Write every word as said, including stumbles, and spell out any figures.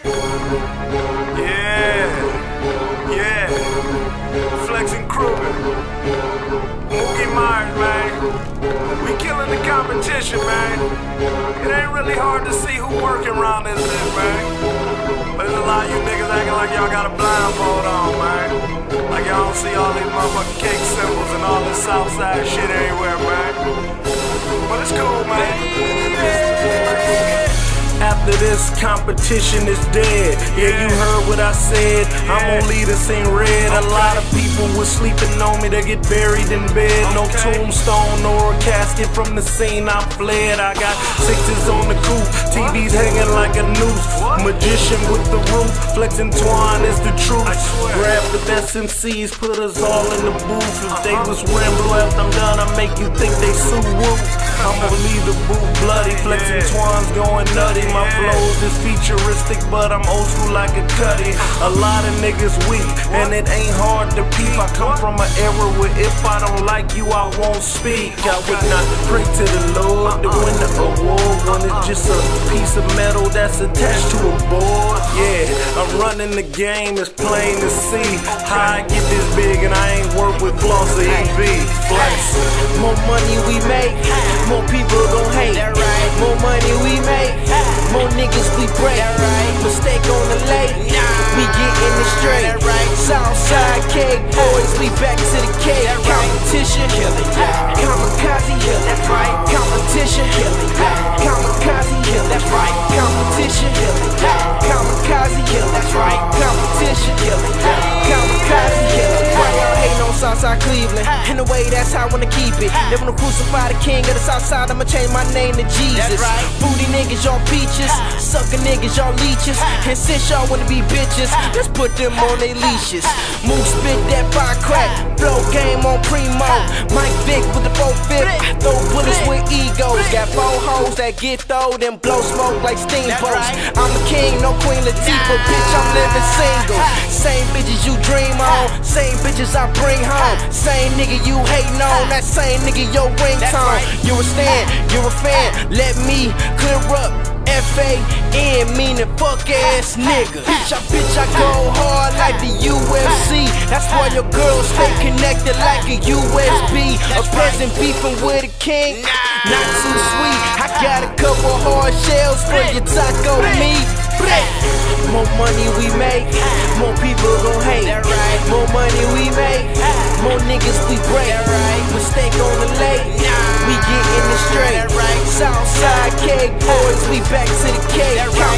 Yeah, yeah. Flexing Kruger. Mookie Myers, man. We killing the competition, man. It ain't really hard to see who working around this bitch, man. But there's a lot of you niggas acting like y'all got a blindfold on, man. Like y'all don't see all these motherfucking cake symbols and all this Southside shit everywhere, man. But it's cool, man. After this, competition is dead. Yeah, you heard what I said. I'm gonna lead us in red. A lot of people was sleeping on me, they get buried in bed. No tombstone or a casket from the scene I fled. I got sixes on the coupe, T Vs hanging like a noose. Magician with the roof, flexing twine is the truth. Grab the best M Cs, put us all in the booth. If they was wearing blue after I'm done, I make you think they sue woo. I'ma leave the booth bloody, flexing twine's going nutty. My flows is futuristic, but I'm old school like a cutty. A lot of niggas weak, and it ain't hard to peep. I come from an era where if I don't like you, I won't speak. I would not pray to the Lord to win the award when it's just a piece of metal that's attached to a board. Yeah, I'm running the game, it's plain to see how I get this big, and I ain't work with Floss or E B. Flex. More money we make, more people gon' hate. More money we make, more niggas we break. Mistake on the lake, we getting it straight. Southside cake boys, we back to the cake. Competition, kamikaze, that's right. Competition, kamikaze, that's right. Competition, kamikaze, that's right. Competition, kamikaze. Why y'all hating on Southside Cleveland? In a way, that's how I wanna keep it. They wanna crucify the king of the Southside, I'ma change my name to Jesus. Booty niggas, y'all peaches. Sucker niggas, y'all leeches. And since y'all wanna be bitches, let's put them on they leashes. Move, spit that fire crack. Flow game on primo. Mike Vick with the four fifth. I throw bullets with egos. Got four hoes that get throwed and blow smoke like steamboats. I'm a king, no Queen Latifah. Bitch, I'm living single. Same bitches you dream on. Same bitches I bring home. Same nigga you hating on. That same nigga your ringtone. You're a stan, you're a fan. Let me clear up. F A N meaning fuck ass nigga. Bitch, I bitch, I go hard like the U F C. That's why your girls stay connected like a U S B. A peasant beefing with a king, not too sweet. I got a couple hard shells for your taco meat. More money we make, more people gon' hate. More money we make, more niggas we break. Mistake on the lake, we getting it straight. Southside cake boys, we back to the cake.